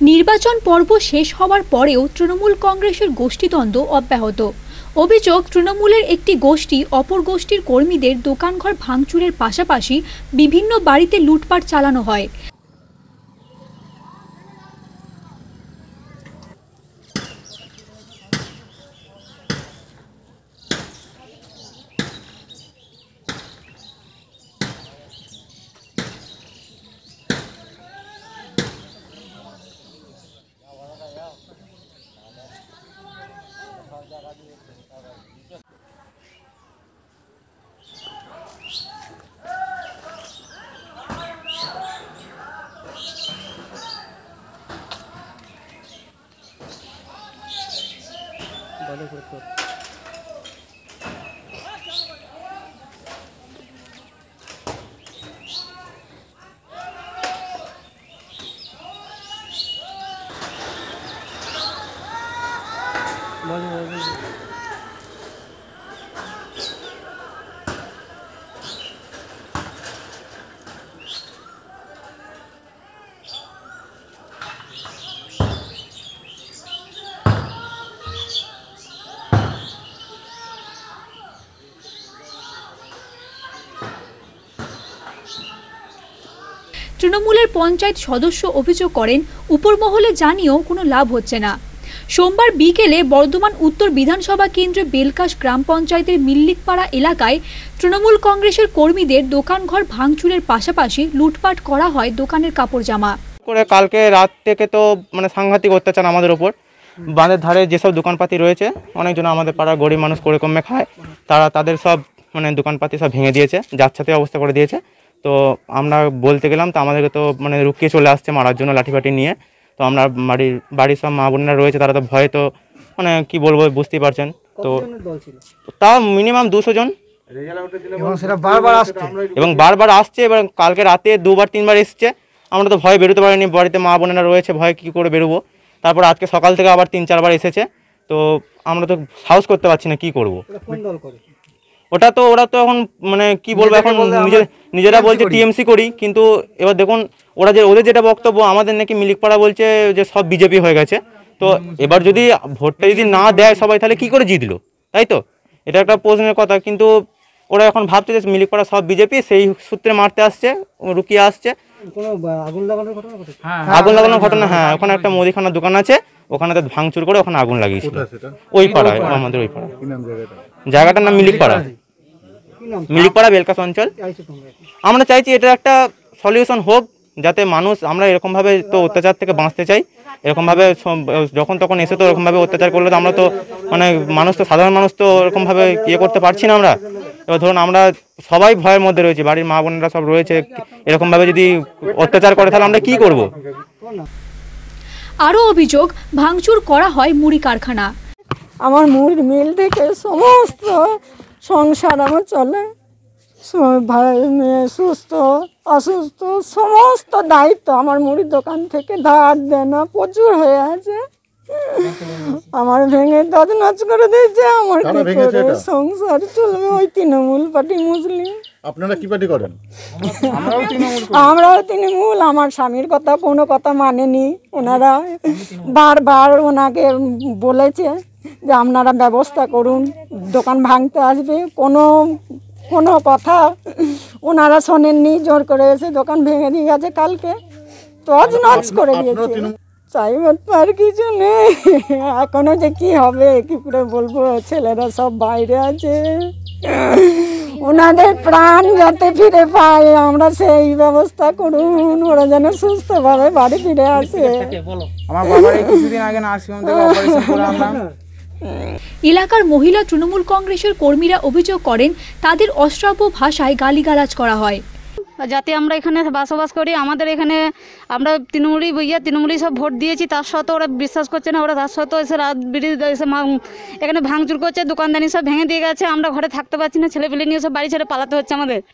নির্বাচন পর্ব শেষ হওয়ার পরেও তৃণমূল কংগ্রেসের গোষ্ঠীদ্বন্দ্ব অব্যাহত। অভিযোগ, তৃণমূলের একটি গোষ্ঠী অপর গোষ্ঠীর কর্মীদের দোকানঘর ভাঙচুরের পাশাপাশি বিভিন্ন বাড়িতে লুটপাট চালানো হয়। তৃণমূলের পঞ্চায়েত সদস্য অভিযোগ করেন, উপরমহলে জানিয়েও কোনো লাভ হচ্ছে না। সোমবার বিকেলে বর্ধমান উত্তর বিধানসভা কেন্দ্রে বেলকাশ গ্রাম পঞ্চায়েতের মিল্লিকপাড়া এলাকায় তৃণমূল কংগ্রেসের কর্মীদের দোকানঘর ভাঙচুরের পাশাপাশি লুটপাট করা হয় দোকানের কাপড় জামা। কালকে রাত থেকে তো সাংঘাতিক অত্যাচার আমাদের ওপর। বাঁধের ধারে যেসব দোকানপাতি রয়েছে, অনেকজন আমাদের পাড়ার গরিব মানুষ করে কমে খায়, তাদের সব দোকানপাতি সব ভেঙে দিয়েছে, যাচ্ছাতে অবস্থা করে দিয়েছে। তো আমরা বলতে গেলাম, তো আমাদেরকে তো রুকিয়ে চলে আসছে মারার জন্য লাঠিফাটি নিয়ে। তো আমরা বাড়ির সব মা বোনেরা রয়েছে, তারা তো ভয়ে তো কি বলবো বুঝতেই পারছেন। তো তাও মিনিমাম 200 জন, এবং বারবার আসছে। এবার কালকে রাতে 2-3 বার এসছে। আমরা তো ভয় বেরোতে পারিনি, বাড়িতে মা বোনেরা রয়েছে, ভয় কী করে বেরোবো। তারপর আজকে সকাল থেকে আবার 3-4 বার এসেছে। তো আমরা তো সাহস করতে পারছি না, কি করব। ওরা তো এখন কি বলবো, এখন নিজেরা বলছে টিএমসি করি, কিন্তু এবার দেখুন ওদের যেটা বক্তব্য, আমাদের নাকি মিল্লিকপাড়া বলছে যে সব বিজেপি হয়ে গেছে। তো এবার যদি ভোটটা যদি না দেয় সবাই, তাহলে কি করে জিতলো, তাই তো? এটা একটা প্রশ্নের কথা। কিন্তু ওরা এখন ভাবছে যে মিল্লিকপাড়া সব বিজেপি, সেই সূত্রে মারতে আসছে, রুকিয়ে আসছে। আগুন লাগানোর ঘটনা, হ্যাঁ, ওখানে একটা মুদিখানার দোকান আছে, ওখানে ভাঙচুর করে ওখানে আগুন লাগিয়েছিল। ওই পাড়ায়, আমাদের ওই পাড়া, জায়গাটার নাম মিল্লিকপাড়া বেলকাশ অঞ্চল। আমরা চাইছি এটা একটা সলিউশন হোক, যাতে মানুষ, আমরা এরকমভাবে তো অত্যাচার থেকে বাঁচতে চাই। এরকমভাবে যখন তখন এসে তো এরকমভাবে অত্যাচার করলে তো আমরা তো মানুষ তো, সাধারণ মানুষ তো এরকমভাবে করতে পারছি না আমরা। এবার ধরুন আমরা সবাই ভয়ের মধ্যে রয়েছি, বাড়ির মা বোনেরা সব রয়েছে। এরকমভাবে যদি অত্যাচার করে তাহলে আমরা কি করব। আরও অভিযোগ, ভাঙচুর করা হয় মুড়ি কারখানা। আমার মুড়ির মিল থেকে সমস্ত সংসার আমার চলে, ভাই মেয়ে সুস্থ অসুস্থ সমস্ত দায়িত্ব আমার মুড়ির দোকান থেকে, ধার দেনা প্রচুর হয়ে আছে। আমার ভেঙে তছনছ করে দিয়েছে। আমার কি করে সংসার চলবে? ওই তৃণমূল পার্টি মুসলিম। আপনারা কি পার্টি করেন? আমরাও তৃণমূল। আমার স্বামীর কথা কোনো কথা মানেনি। ওনারা বারবার ওনাকে বলেছে যে আপনারা ব্যবস্থা করুন, দোকান ভাঙতে আসবে, কোনো কথা ওনারা শোনেননি। জোর করে এসে দোকান ভেঙে দিয়ে গেছে, কালকে তছনছ করে দিয়েছে। চাইবার আর কিছু নেই। এখনো যে কি হবে কি করে বলবো, ছেলেরা সব বাইরে আছে, ওনাদের প্রাণ যাতে ফিরে পায়, আমরা সেই ব্যবস্থা করুন, ওরা যেন সুস্থভাবে বাড়ি ফিরে আসে। আমার বাবার কিছুদিন আগে নার্সিং হোম থেকে অপারেশন করে আনলাম। এলাকার মহিলা তৃণমূল কংগ্রেসের কর্মীরা অভিযোগ করেন, তাদের অশ্রাব্য ভাষায় গালিগালাজ করা হয়। যাতে আমরা এখানে বসবাস করি, আমাদের এখানে আমরা তৃণমূলী সব ভোট দিয়েছি, তার সত্ত্বেও ওরা বিশ্বাস করছে না। ওরা তার সত্ত্বেও এসে রাত বিড়িতে এসে এখানে ভাঙচুর করছে, দোকানদানি সব ভেঙে দিয়ে গেছে। আমরা ঘরে থাকতে পারছি না, ছেলেপেলে নিয়ে সব বাড়ি ছেড়ে পালাতে হচ্ছে আমাদের।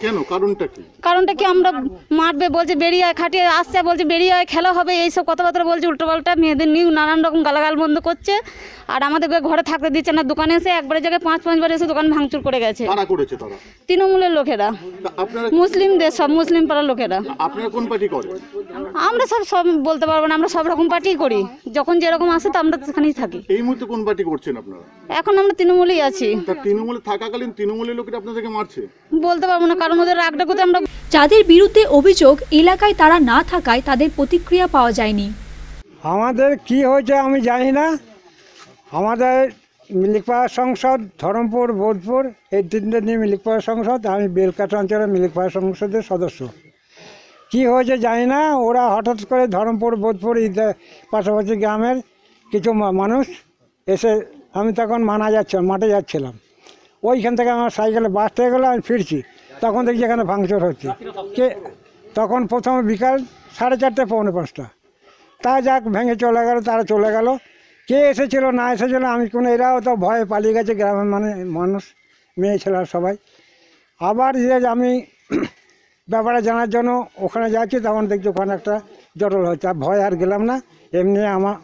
কেন, কারণটা কি? কারণটা কি, আমরা মারবে বলছে, বেরিয়ে আয়, খাটিয়ে আসছে বলছে বেরিয়ে আয়, খেলা হবে, এইসব কথাবার্তা বলছে উল্টোপাল্টা, মেয়েদের নিয়ে নানান রকম গালাগাল বন্ধ করছে। আর আমাদেরকে ঘরে থাকতে দিচ্ছে না, দোকানে এসে একবারে জায়গায় 5-5 বার এসে দোকান ভাঙচুর করে গেছে। কারা করেছে তারা? তৃণমূলের লোকেরা, আপনারা মুসলিমদের, সব মুসলিম পাড়ার লোকেরা। আপনারা কোন পার্টি করেন? আমরা সব বলতে পারবো না, আমরা সব রকম পার্টি করি, যখন যেরকম আসে তো আমরা সেখানেই থাকি। এই মুহূর্তে কোন পার্টি করছেন আপনারা? এখন আমরা তৃণমূলেই আছি। তা তৃণমূলে থাকাকালীন তৃণমূলের লোকেরা আপনাদেরকে মারছে? বলতে পারবো না, কারণ ওদের রাগটা করতে আমরা। যাদের বিরুদ্ধে অভিযোগ, এলাকায় তারা না থাকায় তাদের প্রতিক্রিয়া পাওয়া যায়নি। আমাদের কি হয়েছে আমি জানি না। আমাদের মিলিকপাড়া সংসদ, ধরমপুর, বোধপুর, এই তিনটে নিয়ে মিলিকপাড়া সংসদ। আমি বেলকাটা অঞ্চলের মিলিকপাড়া সংসদের সদস্য। কি হয়েছে জানি না, ওরা হঠাৎ করে ধরমপুর, বোধপুর এই পাশাপাশি গ্রামের কিছু মানুষ এসে, আমি তখন মাঠে যাচ্ছিলাম, ওইখান থেকে আমার সাইকেলে বাস থেকে গেলো, আমি ফিরছি, তখন দেখছি এখানে ভাঙচুর হচ্ছে। তখন প্রথমে বিকাল 4:30, 4:45। তা যাক, ভেঙে চলে গেল, তারা চলে গেল। কে এসেছিলো না এসেছিলো আমি কোনো, এরাও তো ভয়ে পালিয়ে গেছে গ্রামের মানুষ, মেয়ে ছেলেরা সবাই। আবার যে আমি ব্যাপারে জানার জন্য ওখানে যাচ্ছি, তখন দেখছি ওখানে একটা জটল হচ্ছে। আর ভয় আর গেলাম না। এমনি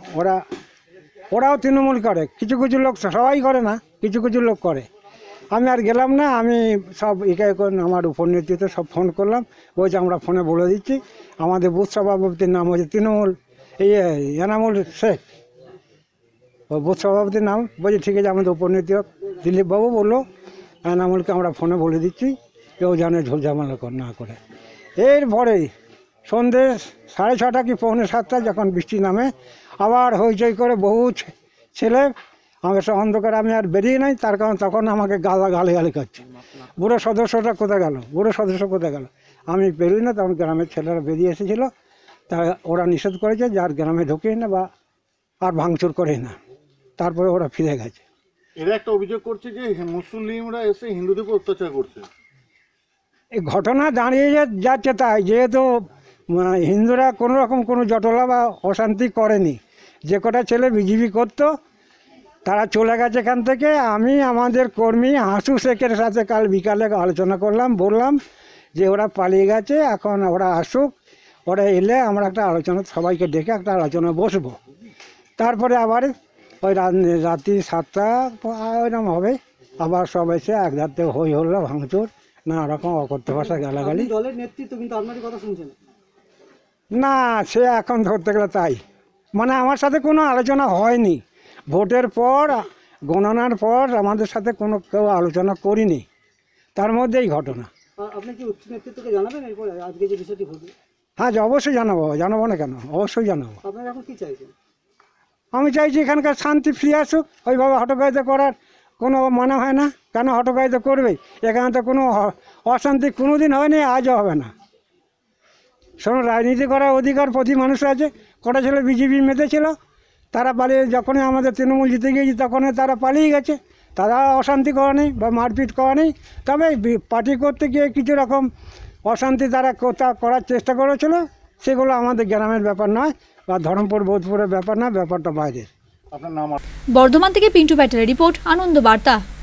ওরাও তৃণমূল করে, কিছু কিছু লোক, সবাই করে না, কিছু কিছু লোক করে। আমি আর গেলাম না। আমি সব আমার উপনেতৃত্বে সব ফোন করলাম, বলছে আমরা ফোনে বলে দিচ্ছি। আমাদের বুথ সভাপতির নাম হচ্ছে তৃণমূল এনামুল শেখ, ও বুথ সভাপতির নাম। বলছি ঠিক আছে, আমাদের উপনেত্রী দিলীপবাবু বললো এনামুলকে আমরা ফোনে বলে দিচ্ছি, কেউ জানে ঝোল ঝামেলা না করে। এরপরেই সন্ধ্যে 6:30 কি 6:45 যখন বৃষ্টি নামে, আবার হইচই করে বহু ছেলে, আমাকে সব অন্ধকার, আমি আর বেরিয়ে নাই, তার কারণ তখন আমাকে গালি করছে, বুড়ো সদস্যটা কোথায় গেল, বুড়ো সদস্য কোথায় গেল। আমি বেরোই না, তখন গ্রামের ছেলেরা বেরিয়ে এসেছিলো। তা ওরা নিষেধ করেছে যে আর গ্রামে ঢুকিয়ে না বা আর ভাঙচুর করে না। তারপরে ওরা ফিরে গেছে। এরা একটা অভিযোগ করছে যে মুসলিমরা এসে হিন্দুদের উপর অত্যাচার করছে। এই ঘটনা দাঁড়িয়ে যাচ্ছে তাই, যেহেতু হিন্দুরা কোনো রকম কোনো জটলা বা অশান্তি করেনি। যে কটা ছেলে বিজেপি করতো তারা চলে গেছে এখান থেকে। আমি আমাদের কর্মী হাসু শেখের সাথে কাল বিকালে আলোচনা করলাম, বললাম যে ওরা পালিয়ে গেছে, এখন ওরা আসুক, ওরা এলে আমরা একটা আলোচনা, সবাইকে ডেকে একটা আলোচনা বসবো। তারপরে আবার ওই রাত্রি 7টা ওইরকম হবে, আবার সব এসে এক ধার থেকে হই হল্লা, ভাঙচুর, নানা রকম অকথ্য ভাষা, গালাগালি। দলের নেতৃত্ব কিন্তু আপনারই কথা শুনছেন না, সে এখন ধরতে গেলে তাই, মানে আমার সাথে কোনো আলোচনা হয়নি। ভোটের পর, গণনার পর আমাদের সাথে কেউ আলোচনা করিনি, তার মধ্যেই ঘটনা। আপনি কি উচ্চ নেতৃত্বকে জানাবেন এরপরে আজকে যে বিষয়টি ঘটবে? হ্যাঁ, অবশ্যই জানাবো না কেন, অবশ্যই জানাবো। আপনারা এখন কি চাইছেন? আমি চাইছি এখানকার শান্তি ফিরে আসুক। ওইভাবে হটকারিতা করার কোনো মানে হয় না। কেন হটকারিতা করবে? এখানে তো কোনো অশান্তি কোনোদিন হয়নি, আজও হবে না। শোনো, রাজনীতি করার অধিকার প্রতি মানুষের আছে। কটা ছেলে বিজেপি মেতেছিল, তারা পালিয়ে, যখনই আমাদের তৃণমূল জিতে গিয়েছি তখনই তারা পালিয়ে গেছে। তারা অশান্তি করা নেই বা মারপিট করা নেই, তবে পার্টি করতে গিয়ে কিছু রকম অশান্তি তারা করার চেষ্টা করেছিল। সেগুলো আমাদের গ্রামের ব্যাপার নয় বা ধরমপুর, বোধপুরের ব্যাপার নয়, ব্যাপারটা বাইরের। আপনার নাম? বর্ধমান থেকে পিন্টু প্যাটেলের রিপোর্ট, আনন্দ বার্তা।